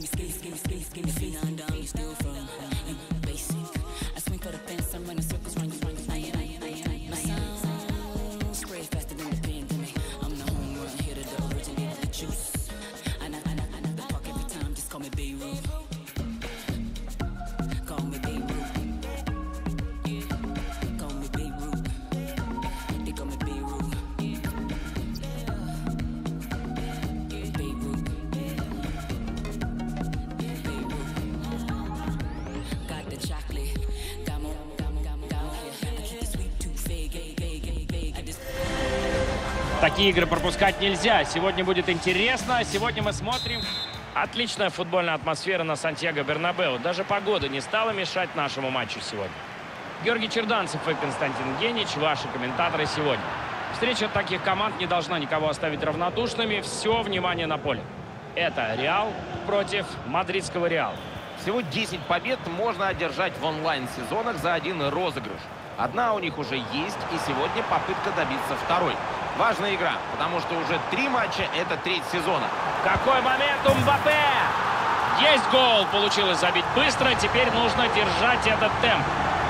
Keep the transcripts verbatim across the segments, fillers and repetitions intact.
Такие игры пропускать нельзя. Сегодня будет интересно. Сегодня мы смотрим. Отличная футбольная атмосфера на Сантьяго-Бернабеу. Даже погода не стала мешать нашему матчу сегодня. Георгий Черданцев и Константин Генич, ваши комментаторы сегодня. Встреча таких команд не должна никого оставить равнодушными. Все внимание на поле. Это Реал против мадридского Реала. Всего десять побед можно одержать в онлайн-сезонах за один розыгрыш. Одна у них уже есть, и сегодня попытка добиться второй. Важная игра, потому что уже три матча — это треть сезона. Какой момент у Мбаппе! Есть гол! Получилось забить быстро. Теперь нужно держать этот темп.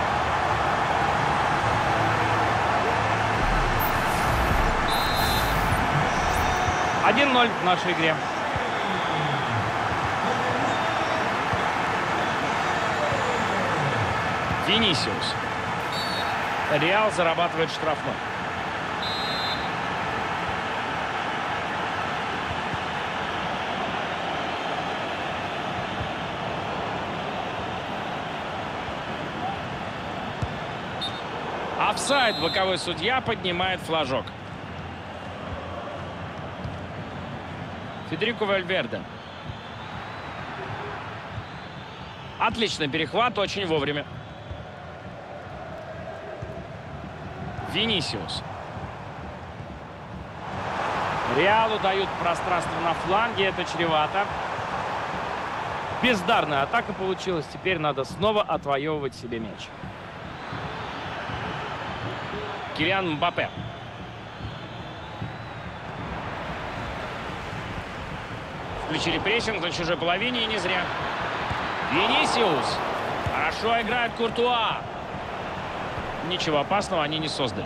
один ноль в нашей игре. Винисиус. Реал зарабатывает штрафной. Офсайд. Боковой судья поднимает флажок. Федерико Вальверде. Отличный перехват, очень вовремя. Винисиус. Реалу дают пространство на фланге, это чревато. Бездарная атака получилась, теперь надо снова отвоевывать себе мяч. Килиан Мбаппе. Включили прессинг на чужой половине, и не зря. Винисиус. Хорошо играет Куртуа. Ничего опасного они не создали.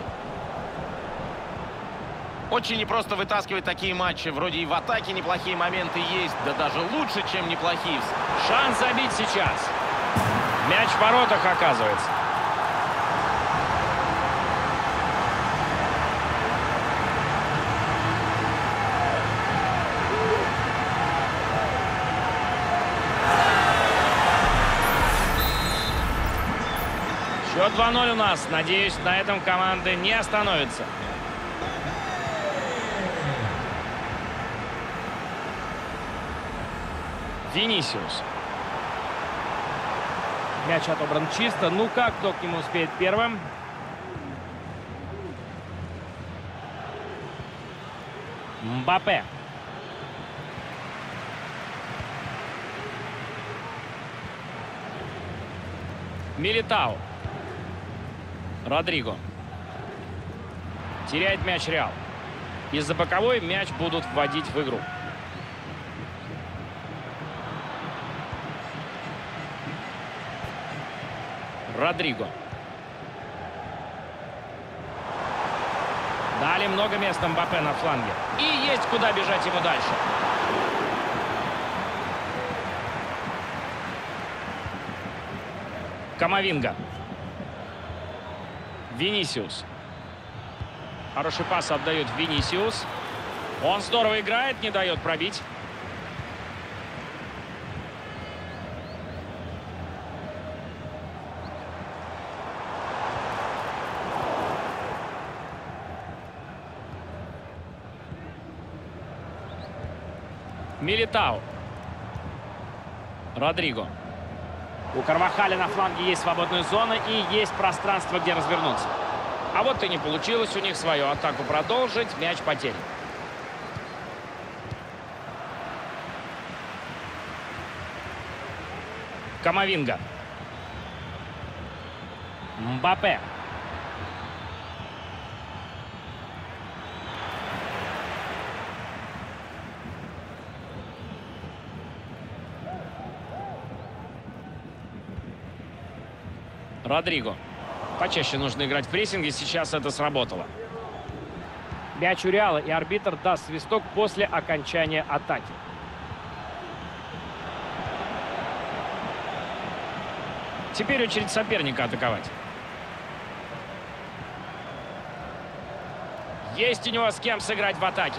Очень непросто вытаскивать такие матчи. Вроде и в атаке неплохие моменты есть, да даже лучше, чем неплохие. Шанс забить сейчас. Мяч в воротах оказывается. Счет два ноль у нас. Надеюсь, на этом команды не остановятся. Винисиус. Мяч отобран чисто. Ну как, кто к нему успеет первым? Мбаппе. Милитао. Родриго. Теряет мяч Реал. Из-за боковой мяч будут вводить в игру. Родриго. Дали много места Мбаппе на фланге. И есть куда бежать ему дальше. Камавинга. Винисиус. Хороший пас отдает Винисиус. Он здорово играет, не дает пробить. Милитао. Родриго. У Карвахаля на фланге есть свободная зона и есть пространство, где развернуться. А вот и не получилось у них свою атаку продолжить. Мяч потерян. Камавинга. Мбаппе. Родриго. Почаще нужно играть в прессинге. Сейчас это сработало. Мяч у Реала, и арбитр даст свисток после окончания атаки. Теперь очередь соперника атаковать. Есть у него с кем сыграть в атаке.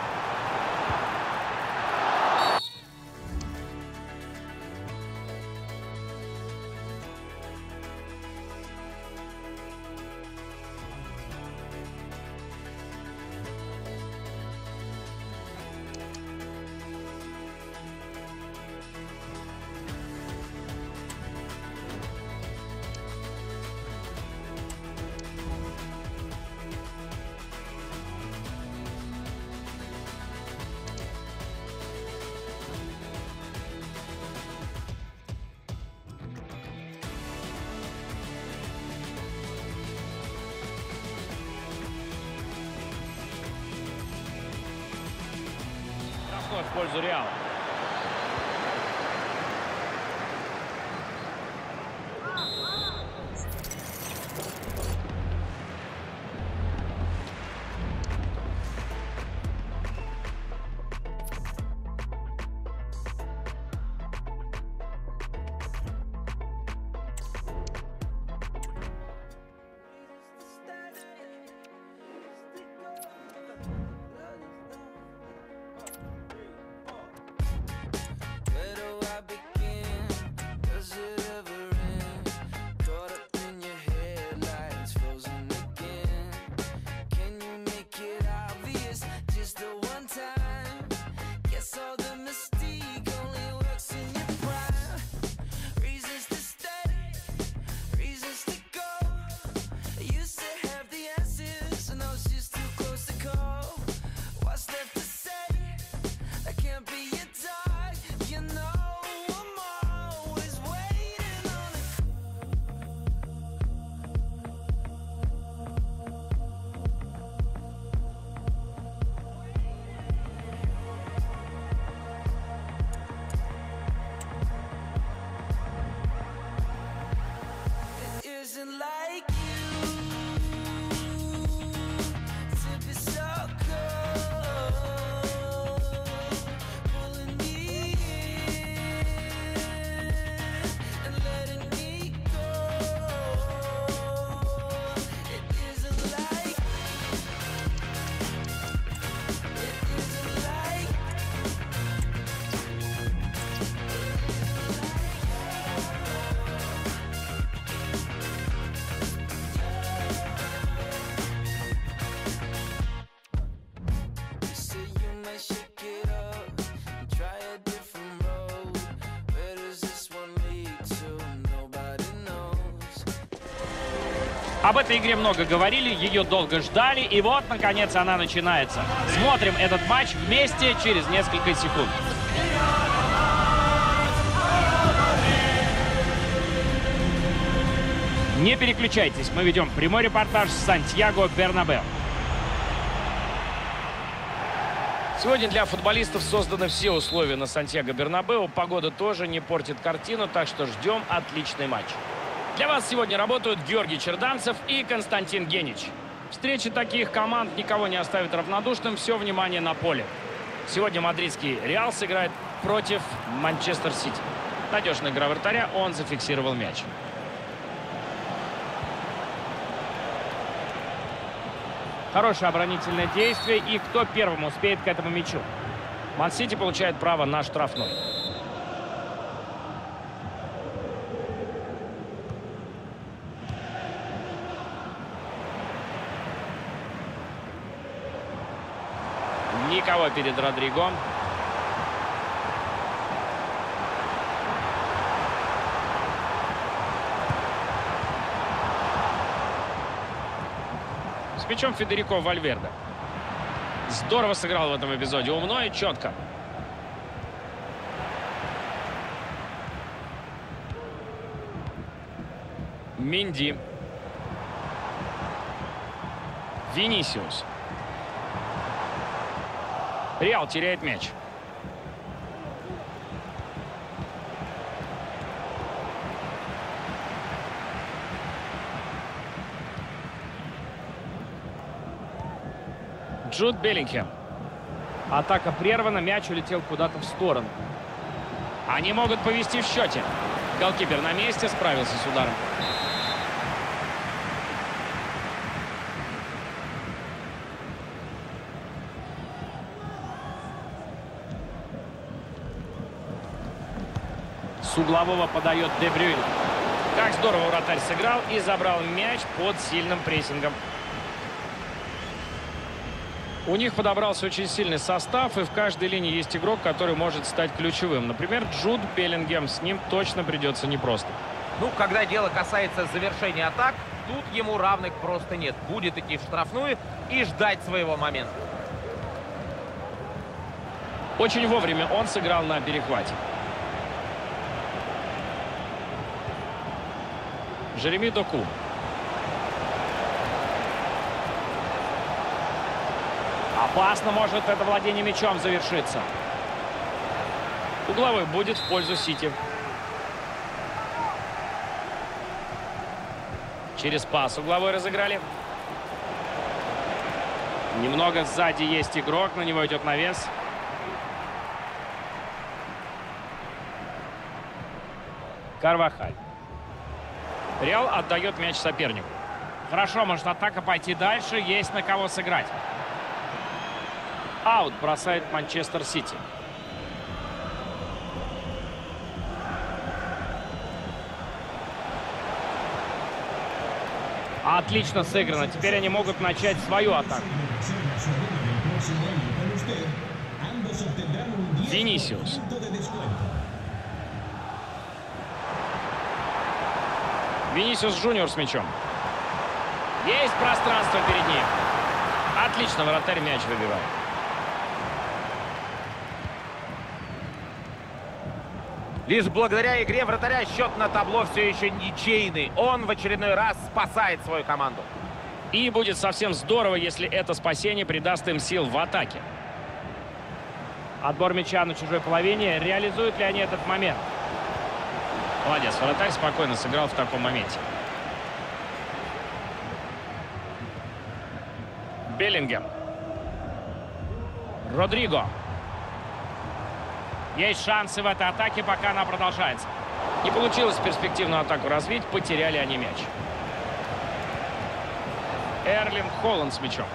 В пользу Реала. Об этой игре много говорили, ее долго ждали, и вот, наконец, она начинается. Смотрим этот матч вместе через несколько секунд. Не переключайтесь, мы ведем прямой репортаж с Сантьяго Бернабеу. Сегодня для футболистов созданы все условия на Сантьяго Бернабеу. Погода тоже не портит картину, так что ждем отличный матч. Для вас сегодня работают Георгий Черданцев и Константин Генич. Встреча таких команд никого не оставит равнодушным. Все внимание на поле. Сегодня мадридский Реал сыграет против Манчестер Сити. Надежная игра вратаря, он зафиксировал мяч. Хорошее оборонительное действие. И кто первым успеет к этому мячу? Ман-Сити получает право на штрафной. Никого перед Родриго. С мячом Федерико Вальверде. Здорово сыграл в этом эпизоде. Умно и четко. Менди. Винисиус. Реал теряет мяч. Джуд Беллингем. Атака прервана, мяч улетел куда-то в сторону. Они могут повести в счете. Голкипер на месте, справился с ударом. С углового подает Де Брюйн. Как здорово вратарь сыграл и забрал мяч под сильным прессингом. У них подобрался очень сильный состав, и в каждой линии есть игрок, который может стать ключевым. Например, Джуд Беллингем. С ним точно придется непросто. Ну, когда дело касается завершения атак, тут ему равных просто нет. Будет идти в штрафную и ждать своего момента. Очень вовремя он сыграл на перехвате. Жереми Доку. Опасно может это владение мячом завершиться. Угловой будет в пользу Сити. Через пас угловой разыграли. Немного сзади есть игрок, на него идет навес. Карвахаль. Реал отдает мяч сопернику. Хорошо, может атака пойти дальше, есть на кого сыграть. Аут бросает Манчестер Сити. Отлично сыграно. Теперь они могут начать свою атаку. Винисиус. Винисиус Джуниор с мячом. Есть пространство перед ним. Отлично, вратарь мяч выбивает. Лишь благодаря игре вратаря счет на табло все еще ничейный. Он в очередной раз спасает свою команду. И будет совсем здорово, если это спасение придаст им сил в атаке. Отбор мяча на чужой половине. Реализуют ли они этот момент? Молодец, вратарь спокойно сыграл в таком моменте. Беллингем. Родриго. Есть шансы в этой атаке, пока она продолжается. Не получилось перспективную атаку развить, потеряли они мяч. Эрлинг Холланд с мячом.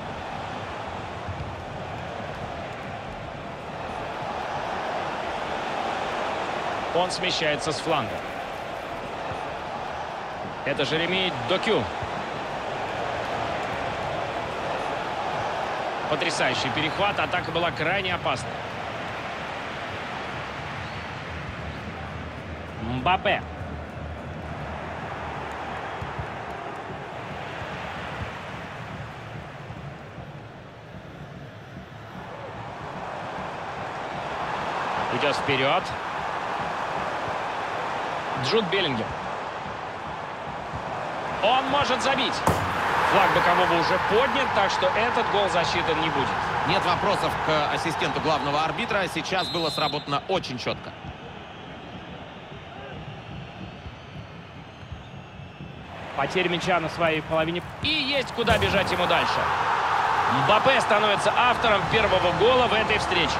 Он смещается с фланга. Это Жереми Доку. Потрясающий перехват. Атака была крайне опасна. Мбаппе. Идет вперед. Джуд Беллингем. Он может забить. Флаг бокового уже поднят, так что этот гол засчитан не будет. Нет вопросов к ассистенту главного арбитра. Сейчас было сработано очень четко. Потеря мяча на своей половине. И есть куда бежать ему дальше. Мбаппе становится автором первого гола в этой встрече.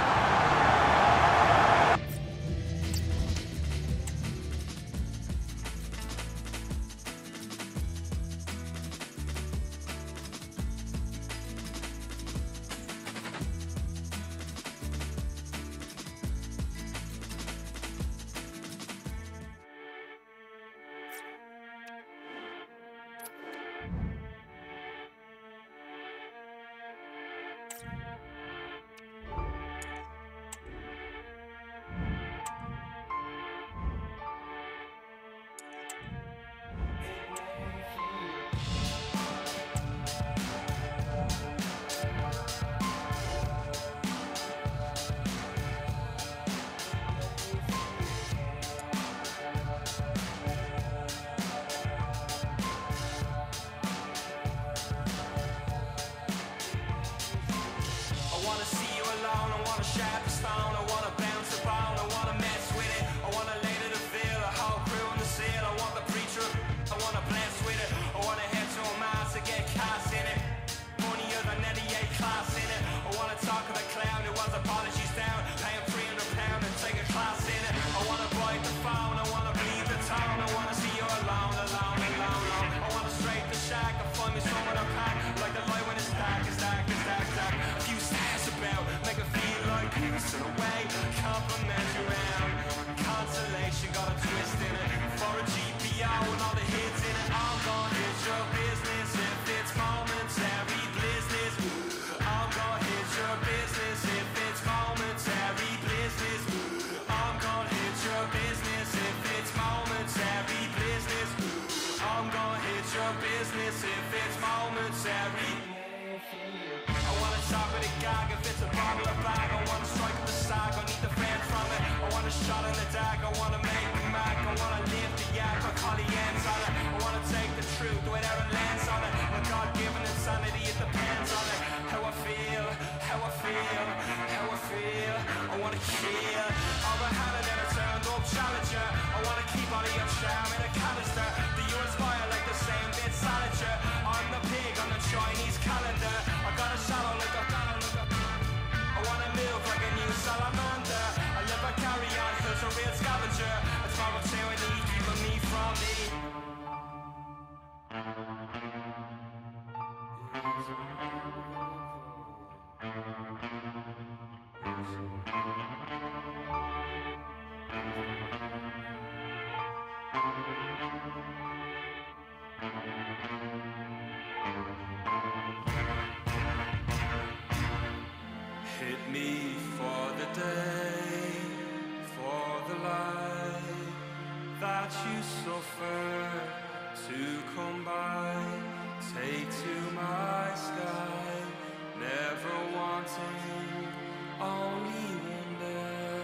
Hit me for the day, for the light that you suffer to come by. Take to my sky, never wanting, only wonder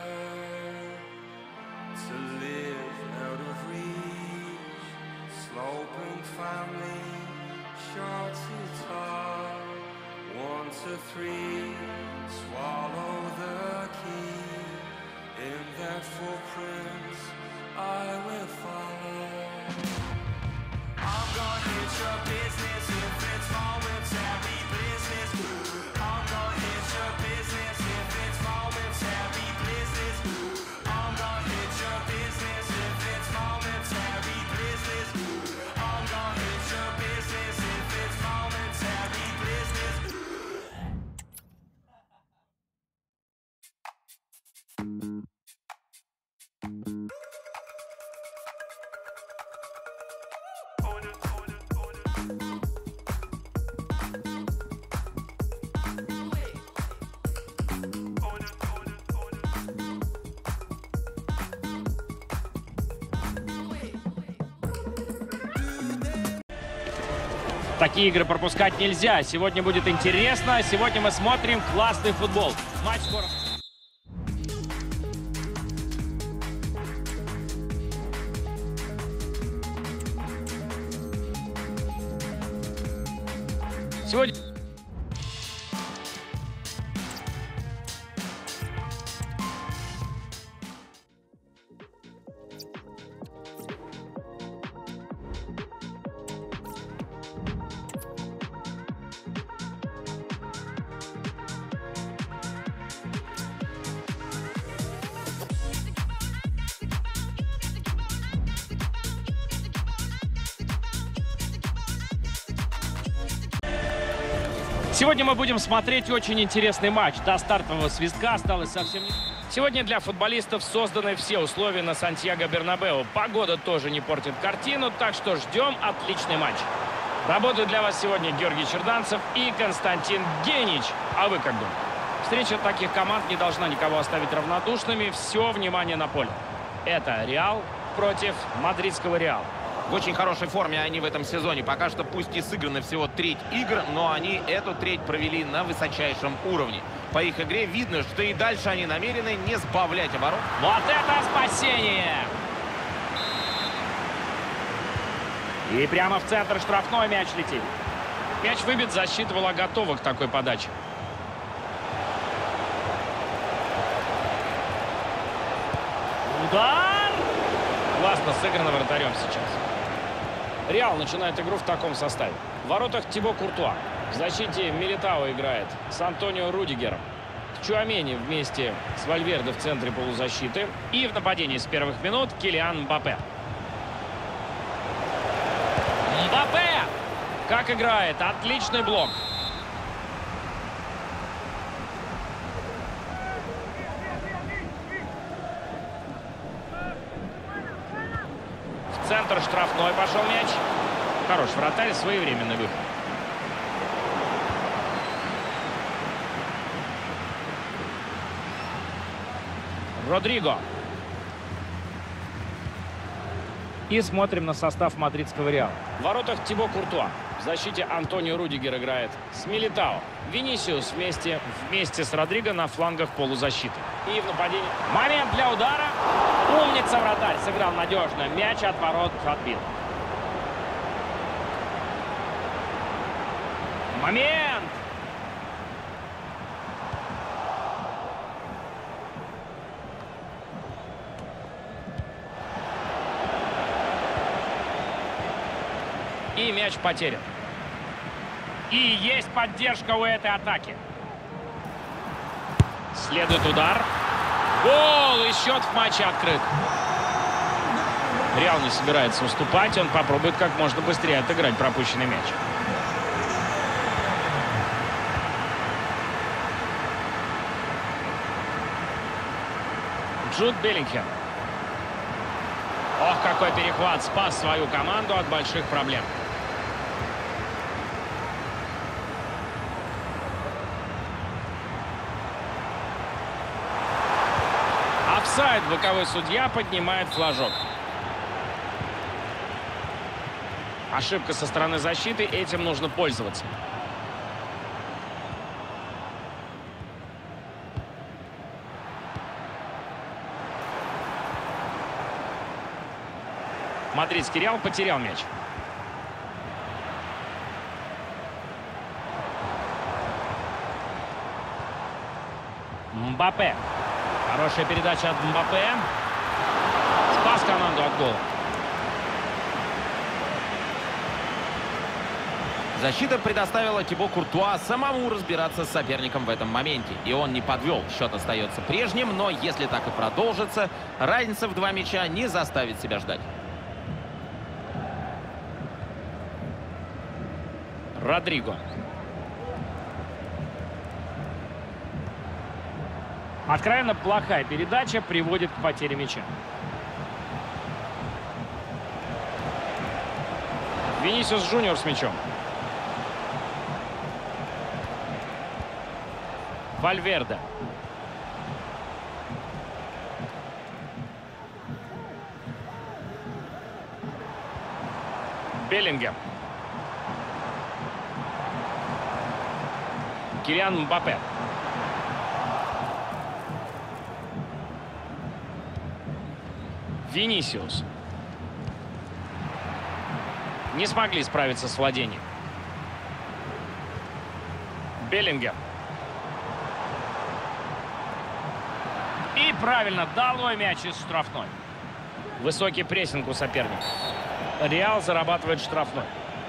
to live out of reach. Sloping family, short to tall, one to three. Swallow the key, in their footprints I will follow. I'm gonna hit your business if it's momentary business. I'm gonna hit your business if it's momentary business. I'm gonna hit your business if it's momentary business. I'm gonna hit your business if it's momentary business. Такие игры пропускать нельзя. Сегодня будет интересно. Сегодня мы смотрим классный футбол. Матч скоро. Сегодня... Сегодня мы будем смотреть очень интересный матч. До стартового свистка осталось совсем не... Сегодня для футболистов созданы все условия на Сантьяго-Бернабеу. Погода тоже не портит картину, так что ждем отличный матч. Работают для вас сегодня Георгий Черданцев и Константин Генич. А вы как думаете? Встреча таких команд не должна никого оставить равнодушными. Все внимание на поле. Это Реал против мадридского Реала. В очень хорошей форме они в этом сезоне. Пока что пусть и сыграны всего треть игр, но они эту треть провели на высочайшем уровне. По их игре видно, что и дальше они намерены не сбавлять оборот. Вот это спасение! И прямо в центр штрафной мяч летит. Мяч выбит, защита была готова к такой подаче. Удар! Классно сыграно вратарем сейчас. Реал начинает игру в таком составе. В воротах Тибо Куртуа. В защите Милитао играет с Антонио Рудигером. Чуамени вместе с Вальверде в центре полузащиты. И в нападении с первых минут Килиан Мбаппе. Мбаппе! Как играет? Отличный блок. В центр центр, штрафной пошел мяч. Хорош вратарь, своевременный выход. Родриго. И смотрим на состав мадридского Реала. В воротах Тибо Куртуа. В защите Антонио Рудигер играет с Милитао. Винисиус вместе, вместе с Родриго на флангах полузащиты. И в нападении. Момент для удара. Умница, вратарь. Сыграл надежно. Мяч от ворот отбил. Момент. И мяч потерян. И есть поддержка у этой атаки. Следует удар. Гол! И счет в матче открыт. Реал не собирается уступать. Он попробует как можно быстрее отыграть пропущенный мяч. Джуд Беллингем. Ох, какой перехват. Спас свою команду от больших проблем. Офсайд. Боковой судья поднимает флажок. Ошибка со стороны защиты. Этим нужно пользоваться. Мадридский Реал потерял мяч. Мбаппе. Хорошая передача от Мбаппе. Спас команду от гола. Защита предоставила Тибо Куртуа самому разбираться с соперником в этом моменте. И он не подвел. Счет остается прежним, но если так и продолжится, разница в два мяча не заставит себя ждать. Родриго. Откровенно плохая передача приводит к потере мяча. Винисиус Джуниор с мячом. Вальверде. Беллингем. Килиан Мбаппе. Винисиус. Не смогли справиться с владением. Беллингем. И правильно, долой мяч из штрафной. Высокий прессинг у соперника. Реал зарабатывает штрафной.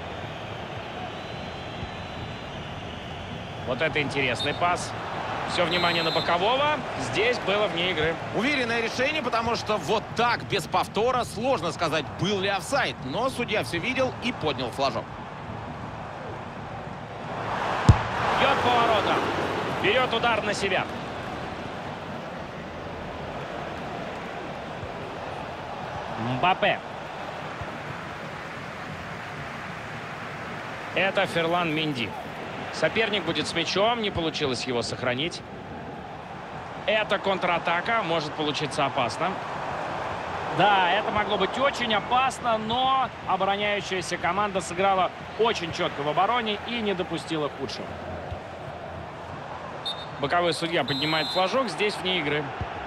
Вот это интересный пас. Все внимание на бокового. Здесь было вне игры. Уверенное решение, потому что вот так, без повтора, сложно сказать, был ли офсайд. Но судья все видел и поднял флажок. Бьет поворотом. Берет удар на себя. Мбаппе. Это Ферлан Менди. Соперник будет с мячом. Не получилось его сохранить. Это контратака. Может получиться опасно. Да, это могло быть очень опасно, но обороняющаяся команда сыграла очень четко в обороне и не допустила худшего. Боковой судья поднимает флажок. Здесь вне игры.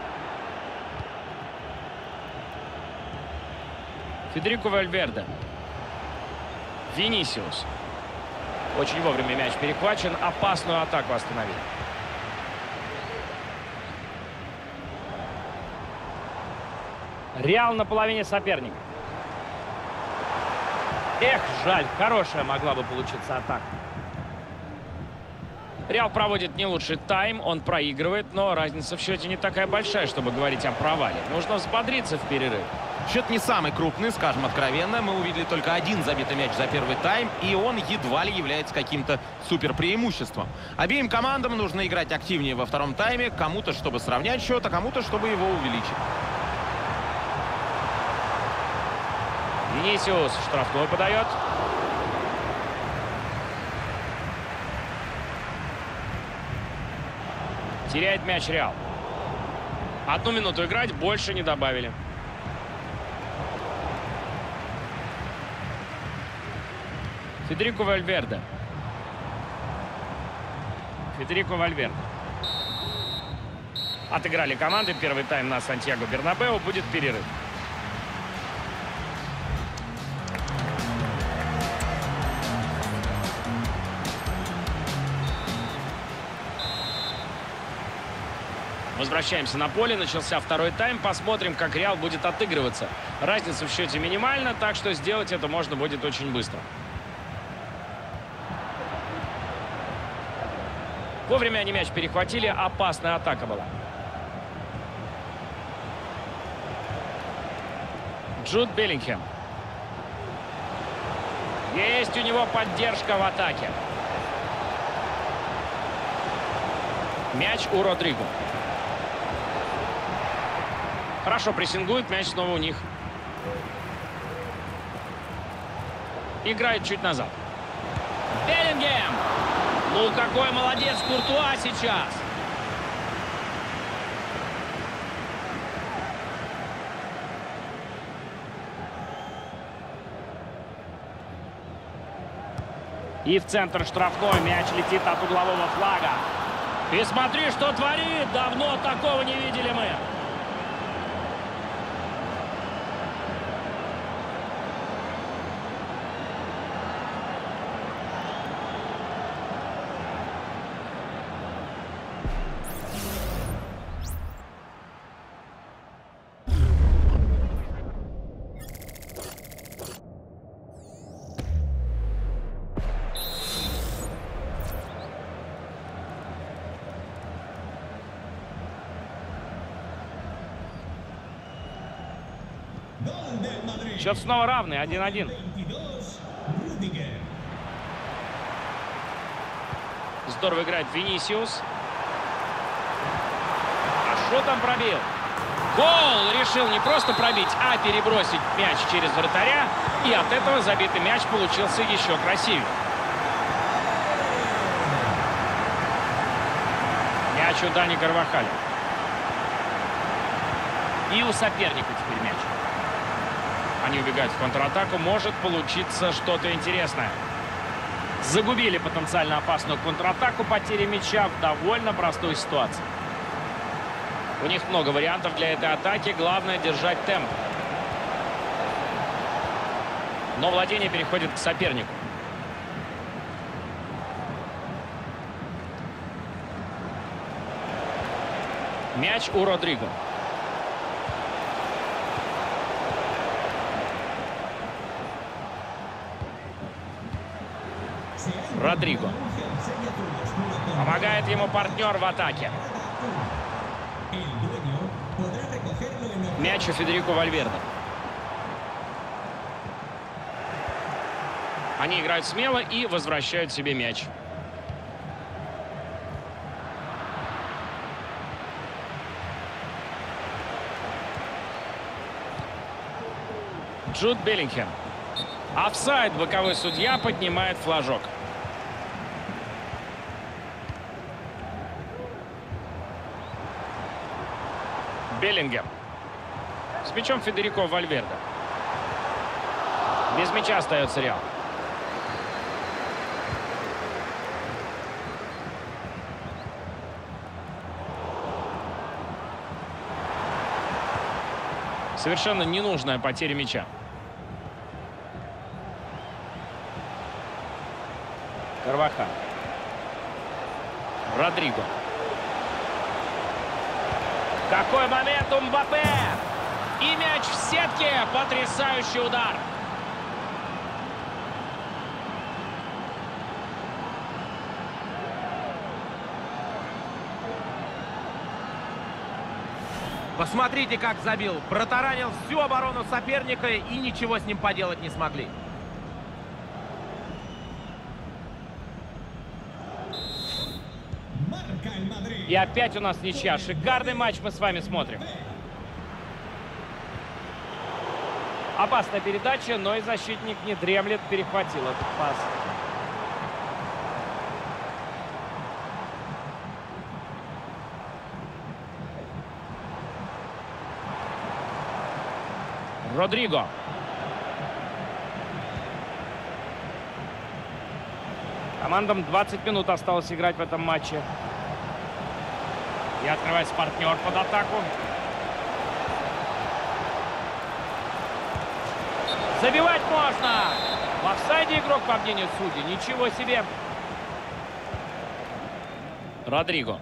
Федерико Вальверде. Винисиус. Очень вовремя мяч перехвачен. Опасную атаку остановил. Реал на половине соперника. Эх, жаль. Хорошая могла бы получиться атака. Реал проводит не лучший тайм. Он проигрывает, но разница в счете не такая большая, чтобы говорить о провале. Нужно взбодриться в перерыв. Счет не самый крупный, скажем откровенно. Мы увидели только один забитый мяч за первый тайм, и он едва ли является каким-то суперпреимуществом. Обеим командам нужно играть активнее во втором тайме. Кому-то, чтобы сравнять счет, а кому-то, чтобы его увеличить. Винисиус в штрафную подает. Теряет мяч Реал. Одну минуту играть, больше не добавили. Федерико Вальверде. Федерико Вальверде. Отыграли команды. Первый тайм на Сантьяго Бернабеу. Будет перерыв. Возвращаемся на поле. Начался второй тайм. Посмотрим, как Реал будет отыгрываться. Разница в счете минимальна, так что сделать это можно будет очень быстро. Вовремя они мяч перехватили. Опасная атака была. Джуд Беллингхэм. Есть у него поддержка в атаке. Мяч у Родриго. Хорошо прессингует, мяч снова у них. Играет чуть назад. Беллингхэм! Ну, какой молодец Куртуа сейчас! И в центр штрафной. Мяч летит от углового флага. И смотри, что творит! Давно такого не видели мы. Счет снова равный, один-один. Здорово играет Винисиус. А что там пробил? Гол! Решил не просто пробить, а перебросить мяч через вратаря. И от этого забитый мяч получился еще красивее. Мяч у Дани Карвахаля. И у соперника теперь мяч. Они убегают в контратаку. Может получиться что-то интересное. Загубили потенциально опасную контратаку. Потеря мяча в довольно простой ситуации. У них много вариантов для этой атаки. Главное держать темп. Но владение переходит к сопернику. Мяч у Родриго. Родриго. Помогает ему партнер в атаке. Мяч у Федерико Вальверде. Они играют смело и возвращают себе мяч. Джуд Беллингхэм. Офсайд. Боковой судья поднимает флажок. Беллингхэм. С мячом Федерико Вальверде. Без мяча остается Реал. Совершенно ненужная потеря мяча. Карвахаль. Родриго. Какой момент у Мбаппе! И мяч в сетке. Потрясающий удар. Посмотрите, как забил. Протаранил всю оборону соперника и ничего с ним поделать не смогли. И опять у нас ничья. Шикарный матч мы с вами смотрим. Опасная передача, но и защитник не дремлет, перехватил этот пас. Родриго. Командам двадцать минут осталось играть в этом матче. И открывается партнер под атаку. Забивать можно! В офсайде игрок, по мнению судей. Ничего себе! Родриго.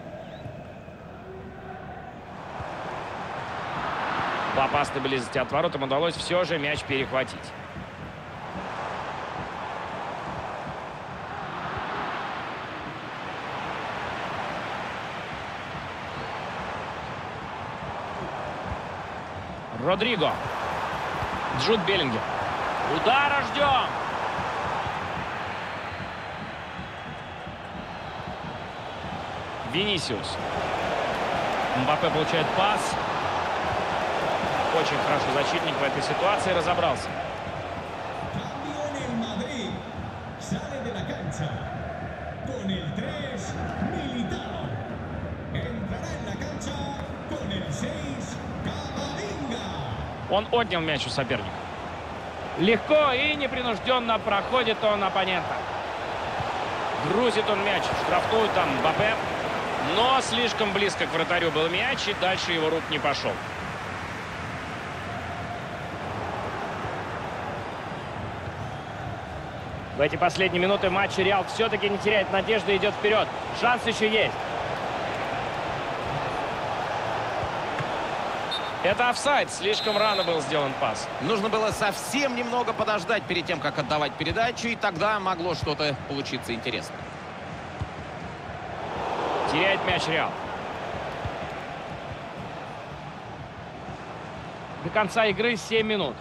В опасной близости от ворот им удалось все же мяч перехватить. Родриго. Джуд Беллингем. Удара ждем! Винисиус. Мбаппе получает пас. Очень хорошо защитник в этой ситуации разобрался. Он отнял мяч у соперника. Легко и непринужденно проходит он оппонента. Грузит он мяч в штрафную, там Мбаппе. Но слишком близко к вратарю был мяч, и дальше его рук не пошел. В эти последние минуты матча Реал все-таки не теряет надежды, идет вперед. Шанс еще есть. Это офсайд. Слишком рано был сделан пас. Нужно было совсем немного подождать перед тем, как отдавать передачу, и тогда могло что-то получиться интересное. Теряет мяч Реал. До конца игры семь минут.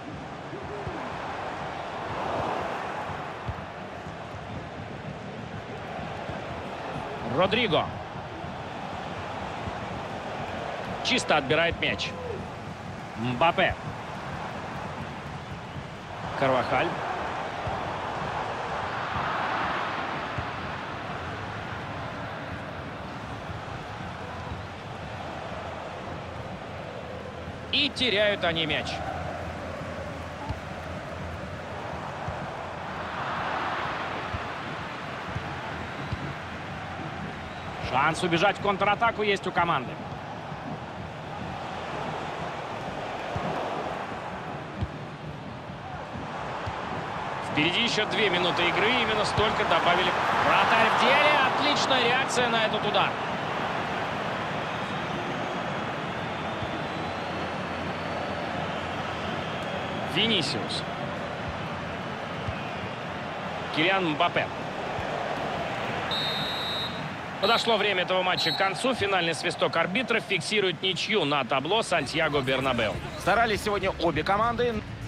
Родриго. Чисто отбирает мяч. Мбаппе. Карвахаль. И теряют они мяч. Шанс убежать в контратаку есть у команды. Впереди еще две минуты игры. Именно столько добавили. Вратарь в деле. Отличная реакция на этот удар. Винисиус. Килиан Мбаппе. Подошло время этого матча к концу. Финальный свисток арбитров фиксирует ничью на табло Сантьяго Бернабеу. Старались сегодня обе команды.